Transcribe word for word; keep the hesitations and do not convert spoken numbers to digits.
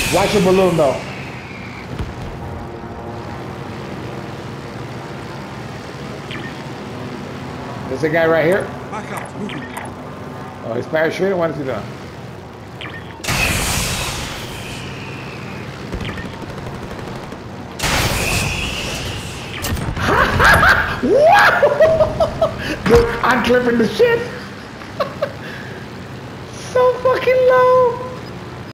Watch your balloon though. There's a guy right here. Back out, moving. Oh, he's parachuting. What is he doing? Dude, I'm clipping the shit.